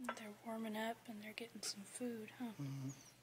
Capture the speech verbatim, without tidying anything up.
They're warming up and they're getting some food, huh? Mm-hmm.